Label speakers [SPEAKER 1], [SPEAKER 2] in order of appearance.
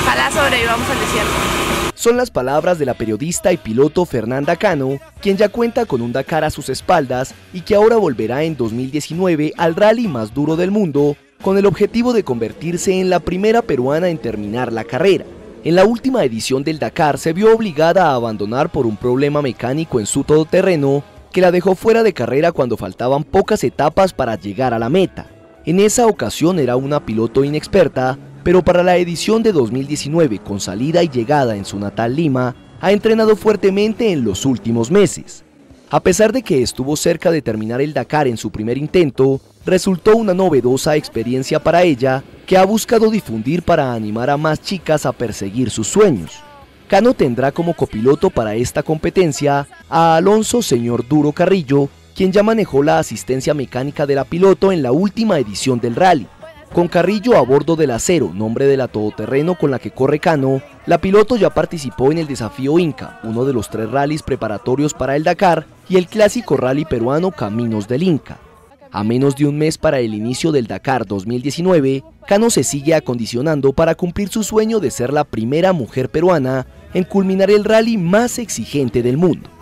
[SPEAKER 1] ojalá sobrevivamos al desierto.
[SPEAKER 2] Son las palabras de la periodista y piloto Fernanda Cano, quien ya cuenta con un Dakar a sus espaldas y que ahora volverá en 2019 al rally más duro del mundo, con el objetivo de convertirse en la primera peruana en terminar la carrera. En la última edición del Dakar se vio obligada a abandonar por un problema mecánico en su todoterreno que la dejó fuera de carrera cuando faltaban pocas etapas para llegar a la meta. En esa ocasión era una piloto inexperta, pero para la edición de 2019, con salida y llegada en su natal Lima, ha entrenado fuertemente en los últimos meses. A pesar de que estuvo cerca de terminar el Dakar en su primer intento, resultó una novedosa experiencia para ella que ha buscado difundir para animar a más chicas a perseguir sus sueños. Cano tendrá como copiloto para esta competencia a Alonso Señor Duro Carrillo, quien ya manejó la asistencia mecánica de la piloto en la última edición del rally. Con Carrillo a bordo del Acero, nombre de la todoterreno con la que corre Cano, la piloto ya participó en el Desafío Inca, uno de los 3 rallies preparatorios para el Dakar, y el clásico rally peruano Caminos del Inca. A menos de un mes para el inicio del Dakar 2019, Cano se sigue acondicionando para cumplir su sueño de ser la primera mujer peruana en culminar el rally más exigente del mundo.